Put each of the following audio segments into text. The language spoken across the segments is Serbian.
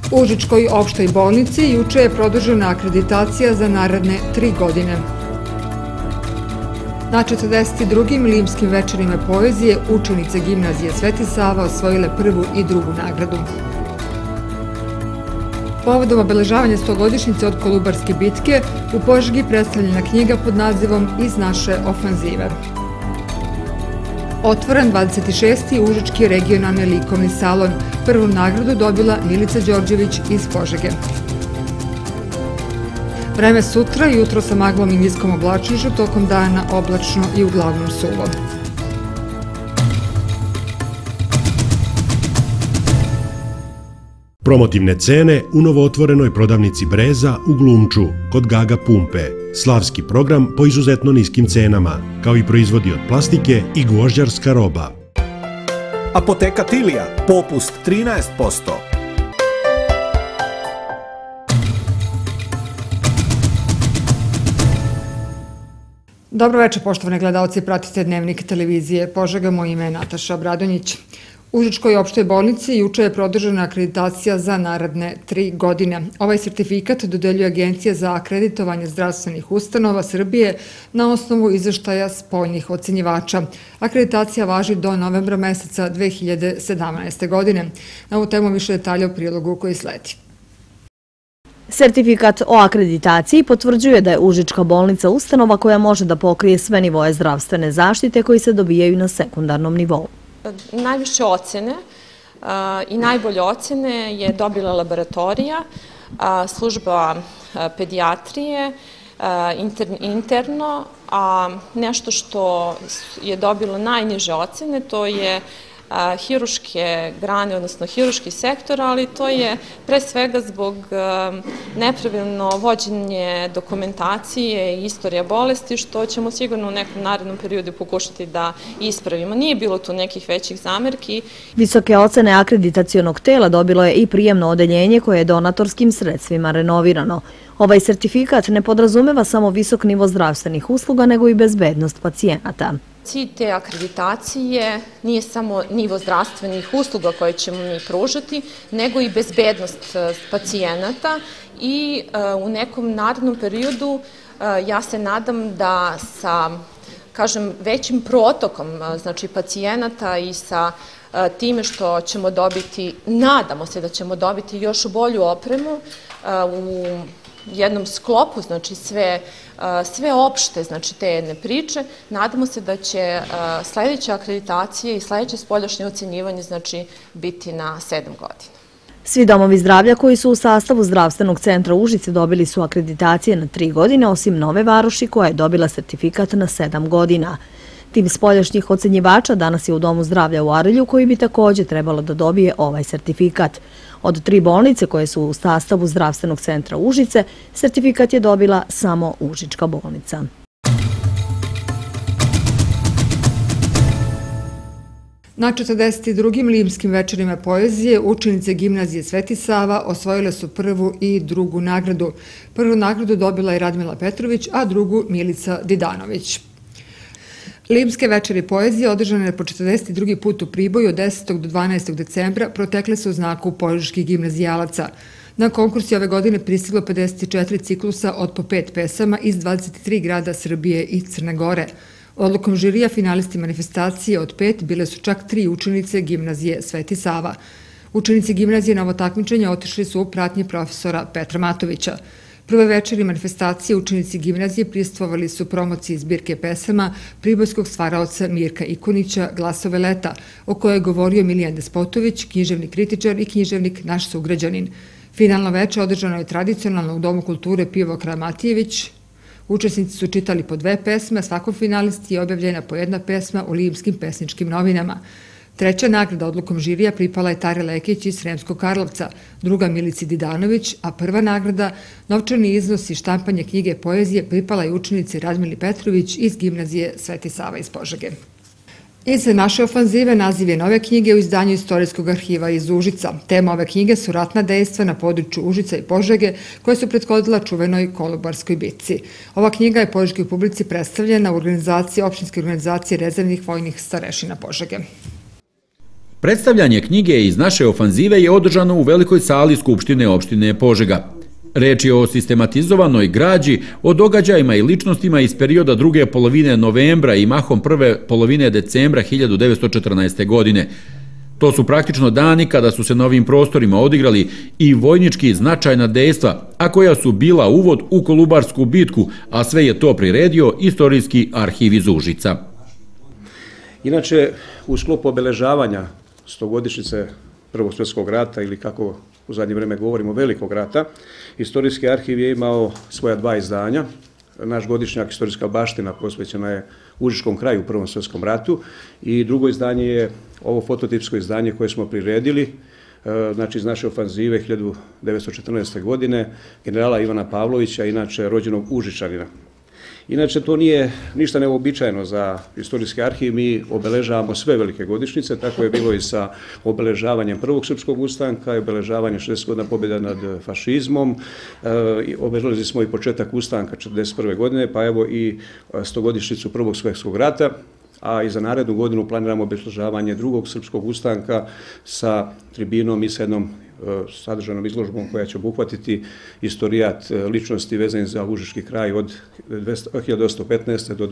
U Užičkoj opštoj bolnici juče je produžena akreditacija za naredne 3 godine. Na 42. Limskim večerima poezije učenice gimnazije Sveti Sava osvojile prvu i drugu nagradu. Povodom obeležavanja 100-godišnjice od Kolubarske bitke u Požegi predstavljena knjiga pod nazivom Iz naše ofanzive. Otvoren 26. Užički regionalni likovni salon. Prvu nagradu dobila Milica Đorđević iz Požege. Vreme sutra, jutro sa maglom i niskom oblačnošću, tokom dana oblačno i uglavnom suvo. Promotivne cene u novootvorenoj prodavnici Breza u Glumču, kod Gaga Pumpe. Slavski program po izuzetno niskim cenama, kao i proizvodi od plastike i gvožđarska roba. Apoteka Tilija, popust 13%. Dobro večer, poštovane gledalci, pratite Dnevnik televizije Požega, moje ime je Nataša Obradonjić. U Užičkoj opštoj bolnici juče je produžena akreditacija za naredne 3 godine. Ovaj sertifikat dodeljuje Agencija za akreditovanje zdravstvenih ustanova Srbije na osnovu izveštaja spoljnih ocenjivača. Akreditacija važi do novembra meseca 2017. godine. Na ovu temu više detalja u prilogu koji sledi. Sertifikat o akreditaciji potvrđuje da je Užička bolnica ustanova koja može da pokrije sve nivoje zdravstvene zaštite koji se dobijaju na sekundarnom nivou. Najviše ocene i najbolje ocene je dobila laboratorija, služba pedijatrije, interno, a nešto što je dobilo najniže ocene to je hiruške grane, odnosno hiruški sektor, ali to je pre svega zbog nepravilno vođenje dokumentacije i istorija bolesti, što ćemo sigurno u nekom narednom periodu pokušati da ispravimo. Nije bilo tu nekih većih zamerki. Visoke ocene akreditacionog tela dobilo je i prijemno odeljenje koje je donatorskim sredstvima renovirano. Ovaj sertifikat ne podrazumeva samo visok nivo zdravstvenih usluga, nego i bezbednost pacijenata. Cilj te akreditacije nije samo nivo zdravstvenih usluga koje ćemo mi pružati, nego i bezbednost pacijenata i u nekom narednom periodu ja se nadam da sa, kažem, većim protokom pacijenata i sa time što ćemo dobiti, nadamo se da ćemo dobiti još bolju opremu u jednom sklopu, znači sve opšte, znači te jedne priče, nadamo se da će sledeća akreditacija i sledeće spoljašnje ocenjivanje, znači, biti na 7 godina. Svi domovi zdravlja koji su u sastavu Zdravstvenog centra Užice dobili su akreditacije na 3 godine, osim Nove Varoši koja je dobila sertifikat na 7 godina. Tim spoljašnjih ocenjivača danas je u Domu zdravlja u Arilju koji bi također trebalo da dobije ovaj sertifikat. Od 3 bolnice koje su u sastavu Zdravstvenog centra Užice, sertifikat je dobila samo Užička bolnica. Na 42. Limskim večerima poezije učenice gimnazije Sveti Sava osvojile su prvu i drugu nagradu. Prvu nagradu dobila je Radmila Petrović, a drugu Milica Didanović. Limske večeri poezije, održane po 42. put u Priboju od 10. do 12. decembra, protekle su u znaku požeških gimnazijalaca. Na konkurs je ove godine pristiglo 54 ciklusa od po 5 pesama iz 23 grada Srbije i Crne Gore. Odlukom žirija finalisti manifestacije od 5 bile su čak 3 učenice gimnazije Sveti Sava. Učenici gimnazije na ovo takmičenje otišli su u pratnji profesora Petra Matovića. Prve večeri manifestacije učenici gimnazije prisustvovali su promociji zbirke pesama pribojskog stvaraoca Mirka Ikunića Glasove leta, o kojoj je govorio Milijan Despotović, književni kritičar i književnik naš sugrađanin. Finalno veče održano je tradicionalno u Domu kulture Pivo Kramatijević. Učesnici su čitali po 2 pesme, svakom finalisti je objavljena po 1 pesma u Limskim pesničkim novinama. Treća nagrada odlukom žirija pripala je Tari Lekić iz Sremskog Karlovca, druga Milici Didanović, a prva nagrada, novčani iznos i štampanje knjige poezije, pripala je učenici Radmili Petrović iz gimnazije Sveti Sava iz Požege. Iz naše ofanzive naziv je nove knjige u izdanju Istorijskog arhiva iz Užica. Tema ove knjige su ratna dejstva na području Užica i Požege koje su prethodila čuvenoj Kolubarskoj bitci. Ova knjiga je požeškoj publici predstavljena u opštinske organizacije rezervnih vojnih starešina Požege. Predstavljanje knjige iz naše ofanzive je održano u velikoj sali Skupštine opštine Požega. Reč je o sistematizovanoj građi, o događajima i ličnostima iz perioda druge polovine novembra i mahom prve polovine decembra 1914. godine. To su praktično dani kada su se na ovim prostorima odigrali i vojnički značajna dejstva, a koja su bila uvod u Kolubarsku bitku, a sve je to priredio Istorijski arhiv iz Užica. Inače, u sklopu obeležavanja 100-godišnjice Prvog svjetskog rata ili kako u zadnje vrijeme govorimo Velikog rata, Istorijski arhiv je imao svoja 2 izdanja. Naš godišnjak Istorijska baština posvećena je Užičkom kraju u Prvom svjetskom ratu i drugo izdanje je ovo fototipsko izdanje koje smo priredili, znači iz naše ofanzive 1914. godine generala Ivana Pavlovića, inače rođenog Užičanina. Inače, to nije ništa neuobičajeno za Istorijski arhiv, mi obeležavamo sve velike godišnjice, tako je bilo i sa obeležavanjem Prvog srpskog ustanka i obeležavanjem 60 godina pobjeda nad fašizmom, obeležili smo i početak ustanka 1941. godine, pa evo i 100-godišnjicu Prvog svjetskog rata, a i za narednu godinu planiramo obeležavanje Drugog srpskog ustanka sa tribinom i s jednom sadržanom izložbom koja će obuhvatiti istorijat ličnosti vezanih za Užički kraj od 1915. do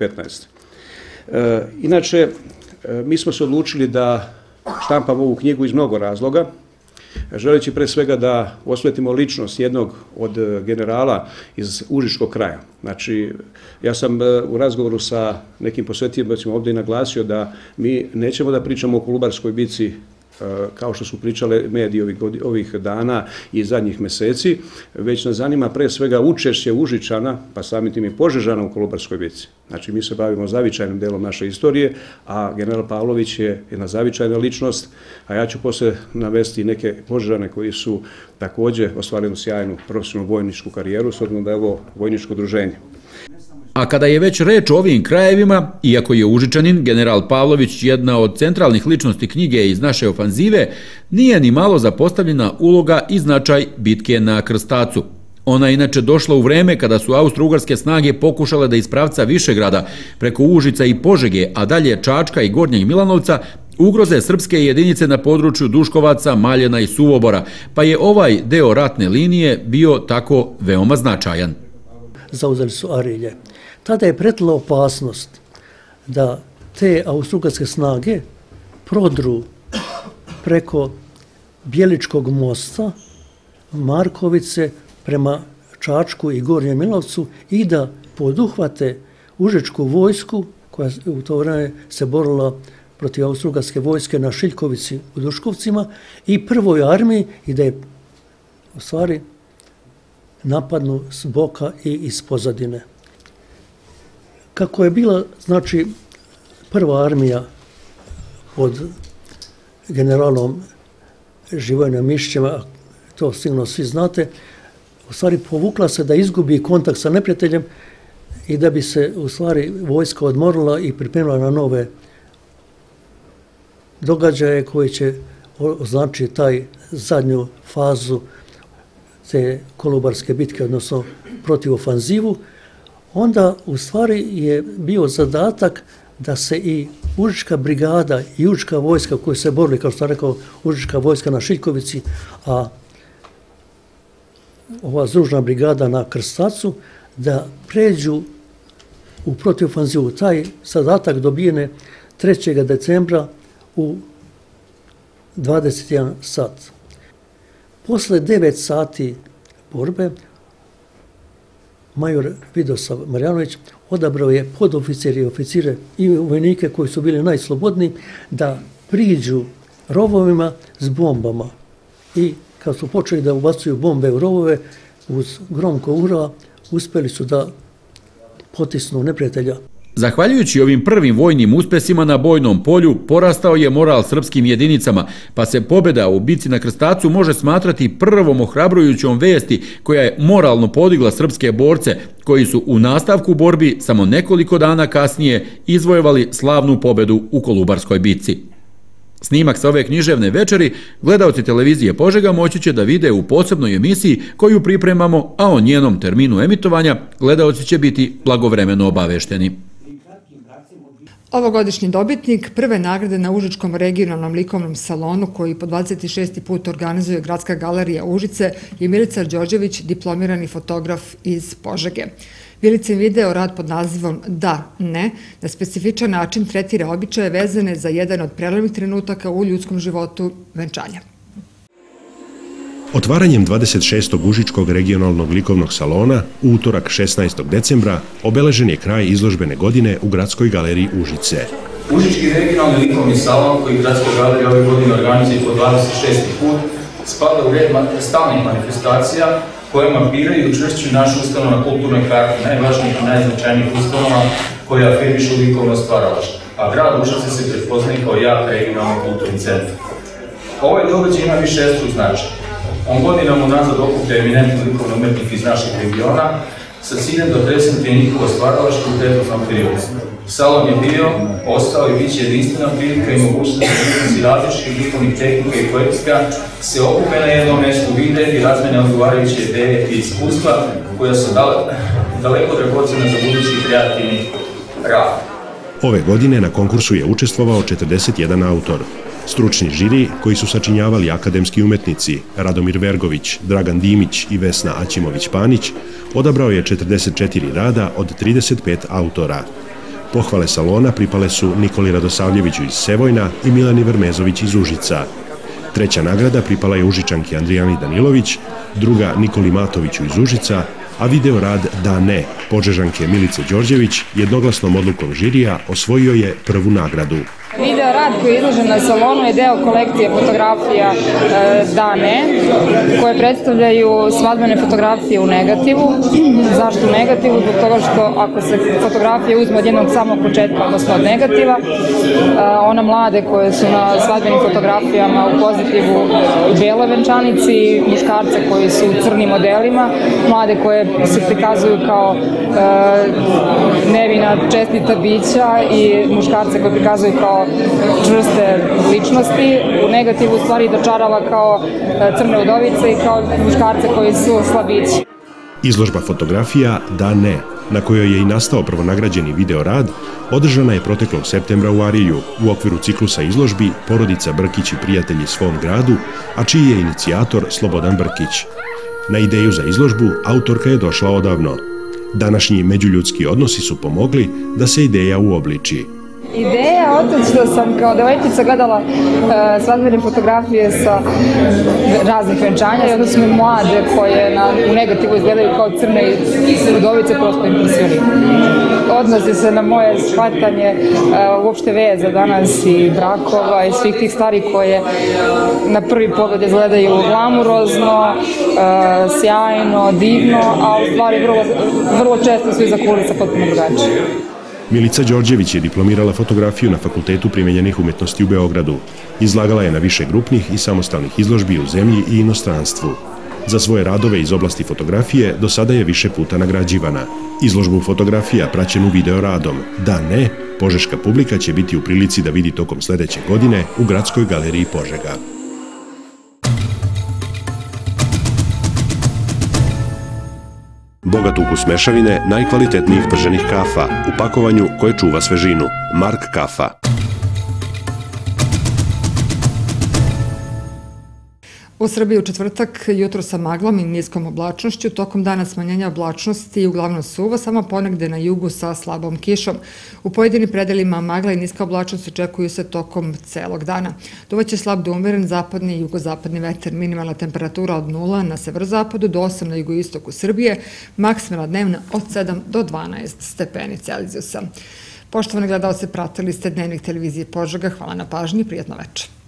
2015. Inače, mi smo se odlučili da štampamo ovu knjigu iz mnogo razloga, želeći pre svega da osvetimo ličnost jednog od generala iz Užičkog kraja. Znači, ja sam u razgovoru sa nekim posjetiteljima ovdje naglasio da mi nećemo da pričamo o Kolubarskoj bitci kao što su pričale mediji ovih dana i zadnjih meseci, već nas zanima pre svega učešće Užičana, pa samim tim i Požežana u Kolubarskoj bitci. Znači, mi se bavimo zavičajnim delom naše istorije, a general Pavlović je jedna zavičajna ličnost, a ja ću posle navesti neke Požežane koji su također ostvarili sjajnu profesionalnu vojničku karijeru, s obzirom da je ovo vojničko udruženje. A kada je već reč o ovim krajevima, iako je Užičanin, general Pavlović jedna od centralnih ličnosti knjige iz naše ofanzive, nije ni malo zapostavljena uloga i značaj bitke na Krstacu. Ona je inače došla u vreme kada su austro-ugarske snage pokušale da iz pravca Višegrada, preko Užica i Požege, a dalje Čačka i Gornjeg Milanovca, ugroze srpske jedinice na području Duškovaca, Maljena i Suvobora, pa je ovaj deo ratne linije bio tako veoma značajan. Zauzeli su Arilje. Tada je pretila opasnost da te austro-ugarske snage prodru preko Bjeličkog mosta, Markovice, prema Čačku i Gornjem Milanovcu i da poduhvate Užičku vojsku koja u to vreme se borila protiv austro-ugarske vojske na Šiljkovici u Duškovcima i prvoj armiji i da je u stvari napadnu s boka i iz pozadine. Kako je bila, znači, prva armija pod generalom Živojinom Mišićem, to sigurno svi znate, u stvari povukla se da izgubi kontakt sa neprijateljem i da bi se u stvari vojska odmorila i pripremila na nove događaje koji će označiti taj zadnju fazu te Kolubarske bitke, odnosno protiv ofanzivu. Onda u stvari je bio zadatak da se i Užička brigada i Užička vojska koji se borili, kao što sam rekao, Užička vojska na Šiljkovici, a ova združna brigada na Krstacu, da pređu u protivofanzivu. Taj zadatak dobijene 3. decembra u 21 sat. Posle 9 sati borbe, major Vidosav Marjanović odabrao je podoficire i oficire i vojnike koji su bili najslobodniji da priđu rovovima s bombama. I kad su počeli da ubacuju bombe u rovove, uz gromko ura uspeli su da potisnu neprijatelja. Zahvaljujući ovim prvim vojnim uspesima na bojnom polju, porastao je moral srpskim jedinicama, pa se pobjeda u bitci na Krstacu može smatrati prvom ohrabrujućom vesti koja je moralno podigla srpske borce, koji su u nastavku borbi samo nekoliko dana kasnije izvojevali slavnu pobjedu u Kolubarskoj bitci. Snimak sa ove književne večeri gledaoci televizije Požega moći će da vide u posebnoj emisiji koju pripremamo, a o njenom terminu emitovanja gledaoci će biti blagovremeno obavešteni. Ovogodišnji dobitnik prve nagrade na Užičkom regionalnom likovnom salonu koji po 26. put organizuje Gradska galerija Užice je Milica Đorđević, diplomirani fotograf iz Požege. Milicin video rad pod nazivom Da, ne, na specifičan način tretira običaje vezane za jedan od prelomnih trenutaka u ljudskom životu, venčanja. Otvaranjem 26. Užičkog regionalnog likovnog salona u utorak 16. decembra obeležen je kraj izložbene godine u Gradskoj galeriji Užice. Užički regionalni likovni salon koji Gradska galerija ove godine organizuje po 26. put spada u red stalnih manifestacija koje mapiraju i učvršćuju našu ustanovu na kulturnoj karti najvažnijih i najznačajnijih ustanova koje afirmišu likovno stvaralaštvo, a grad Užice se prepoznaje kao jak regionalni kulturni centar. Ovaj događaj ima višestruk značaj. On godinama unazad okuplja eminentne likovne umetnike iz naših regiona sa ciljem da prezentuje njihovo stvaralaštvo u prethodnom periodu. Salon je bio, ostao i bit će jedinstvena prilika i mogućnost da umetnici različitih likovnih tehnika i poetika se okupe na jednom mestu, vide i razmene odgovarajuće ideje i iskustva koja su daleko dragocena za budući kreativni rad. Ove godine na konkursu je učestvovao 41 autor. Stručni žiri, koji su sačinjavali akademski umetnici Radomir Vergović, Dragan Dimić i Vesna Aćimović-Panić, odabrao je 44 rada od 35 autora. Pohvale salona pripale su Nikoli Radosavljeviću iz Sevojna i Milani Vermezović iz Užica. Treća nagrada pripala je Užičanki Andrijani Danilović, druga Nikoli Matoviću iz Užica, a video rad Da ne, Požežanke Milice Đorđević, jednoglasnom odlukom žirija osvojio je prvu nagradu. Video rad koji je izložen na salonu je deo kolekcije fotografija Da ne, koje predstavljaju svadbene fotografije u negativu. Zašto u negativu? Zbog toga što ako se fotografije uzme od jednog samog početka, odnosno od negativa, ona mlade koje su na svadbenim fotografijama u pozitivu u beloj venčanici, muškarce koji su u crnim modelima, mlade koje se prikazuju kao nevina, čestita bića i muškarce koje prikazuju kao čvrste ličnosti. U negativu u stvari dočarava kao crne udovice i kao muškarce koji su slabići. Izložba fotografija Da ne, na kojoj je i nastao prvonagrađeni video rad, održana je proteklog septembra u Arilju u okviru ciklusa izložbi Porodica Brkić i prijatelji svom gradu, a čiji je inicijator Slobodan Brkić. Na ideju za izložbu autorka je došla odavno. Današnji međuljudski odnosi su pomogli da se ideja uobliči. Ideja od toga što sam kao devojčica gledala svadbene fotografije sa raznih venčanja i onda su mi mlade koje u negativu izgledaju kao crne udovice prosto impresioniraju. Odnosi se na moje shvatanje uopšte veza danas i brakova i svih tih stvari koje na prvi pogled izgledaju glamurozno, sjajno, divno, a u stvari vrlo često su iza kulisa potpuno drugačije. Milica Đorđević je diplomirala fotografiju na Fakultetu primenjenih umetnosti u Beogradu. Izlagala je na više grupnih i samostalnih izložbi u zemlji i inostranstvu. Za svoje radove iz oblasti fotografije do sada je više puta nagrađivana. Izložbu fotografija praćenu video radom Da ne, požeška publika će biti u prilici da vidi tokom sledeće godine u Gradskoj galeriji Požega. Bogat ukus mešavine najkvalitetnijih prženih kafa u pakovanju koje čuva svežinu. Mark kafa. U Srbiji u četvrtak jutro sa maglom i niskom oblačnošću, tokom dana smanjenja oblačnosti i uglavnom suvo, samo ponegde na jugu sa slabom kišom. U pojedinim predelima magla i niska oblačnost očekuju se tokom celog dana. Duvaće slab do umeren zapadni i jugozapadni vetar, minimalna temperatura od 0 na severozapadu do 8 na jugoistoku Srbije, maksimalna dnevna od 7 do 12 stepeni Celzijusa. Poštovani gledalci, pratili ste Dnevnik televizije Požega. Hvala na pažnji, prijatno večer.